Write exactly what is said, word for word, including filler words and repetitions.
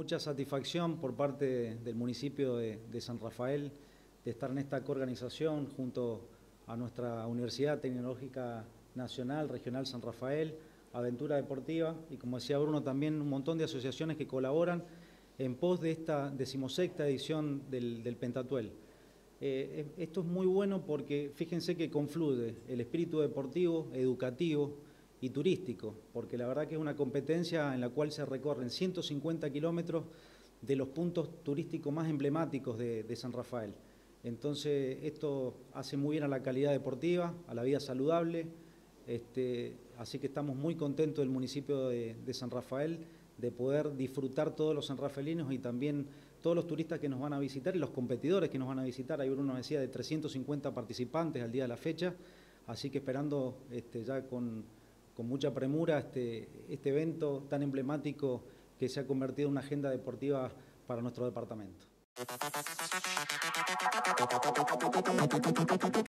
mucha satisfacción por parte del municipio de, de San Rafael de estar en esta coorganización junto a nuestra Universidad Tecnológica Nacional Regional San Rafael, Aventura Deportiva y, como decía Bruno, también un montón de asociaciones que colaboran en pos de esta decimosexta edición del, del Pentatuel. Eh, esto es muy bueno porque fíjense que confluye el espíritu deportivo, educativo y turístico, porque la verdad que es una competencia en la cual se recorren ciento cincuenta kilómetros de los puntos turísticos más emblemáticos de, de San Rafael. Entonces esto hace muy bien a la calidad deportiva, a la vida saludable, este, así que estamos muy contentos del municipio de, de San Rafael de poder disfrutar todos los sanrafaelinos y también todos los turistas que nos van a visitar y los competidores que nos van a visitar. Ahí Bruno decía de trescientos cincuenta participantes al día de la fecha, así que esperando este, ya con, con mucha premura este, este evento tan emblemático que se ha convertido en una agenda deportiva para nuestro departamento.